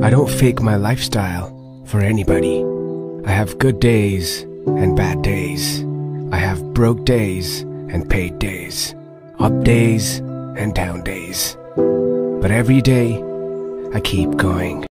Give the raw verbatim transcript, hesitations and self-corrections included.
I don't fake my lifestyle for anybody. I have good days and bad days. I have broke days and paid days. Up days and down days. But every day, I keep going.